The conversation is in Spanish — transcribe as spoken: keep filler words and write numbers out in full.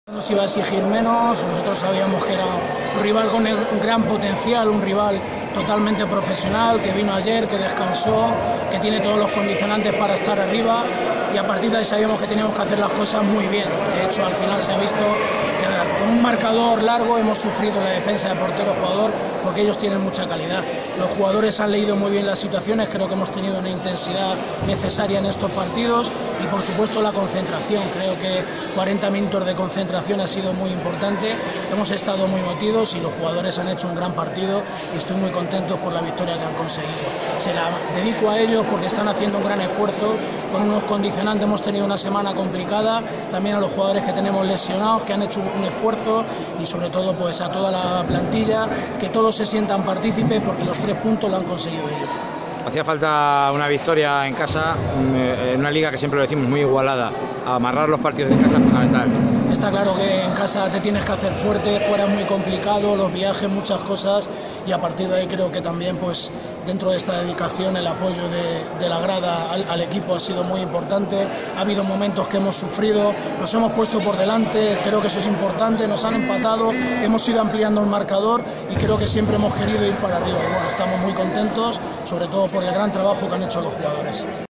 Nos iba a exigir menos, nosotros sabíamos que era un rival con un gran potencial, un rival totalmente profesional, que vino ayer, que descansó, que tiene todos los condicionantes para estar arriba, y a partir de ahí sabíamos que teníamos que hacer las cosas muy bien. De hecho, al final se ha visto que con un marcador largo hemos sufrido la defensa de portero-jugador, porque ellos tienen mucha calidad. Los jugadores han leído muy bien las situaciones, creo que hemos tenido una intensidad necesaria en estos partidos, y por supuesto la concentración. Creo que cuarenta minutos de concentración ha sido muy importante, hemos estado muy motivados y los jugadores han hecho un gran partido y estoy muy contento por la victoria que han conseguido. Se la dedico a ellos porque están haciendo un gran esfuerzo con unos condicionantes. Hemos tenido una semana complicada, también a los jugadores que tenemos lesionados, que han hecho un esfuerzo, y sobre todo pues a toda la plantilla, que todos se sientan partícipes porque los tres puntos lo han conseguido ellos. Hacía falta una victoria en casa, en una liga que siempre lo decimos muy igualada. Amarrar los partidos en casa es fundamental. Está claro que en casa te tienes que hacer fuerte, fuera es muy complicado, los viajes, muchas cosas, y a partir de ahí creo que también pues dentro de esta dedicación el apoyo de, de la grada al, al equipo ha sido muy importante. Ha habido momentos que hemos sufrido, nos hemos puesto por delante, creo que eso es importante, nos han empatado, hemos ido ampliando el marcador y creo que siempre hemos querido ir para arriba. Y bueno, estamos muy contentos, sobre todo por el gran trabajo que han hecho los jugadores.